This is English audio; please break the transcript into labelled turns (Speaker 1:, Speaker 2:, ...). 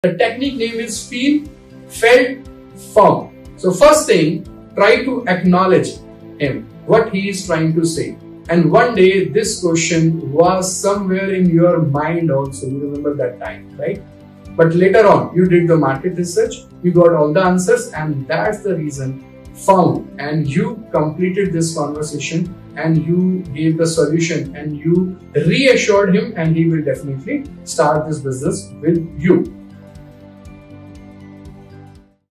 Speaker 1: The technique name is feel, felt, found. So first thing, try to acknowledge him, what he is trying to say. And one day this question was somewhere in your mind also. You remember that time, right? But later on, you did the market research, you got all the answers, and that's the reason found, and you completed this conversation and you gave the solution and you reassured him, and he will definitely start this business with you.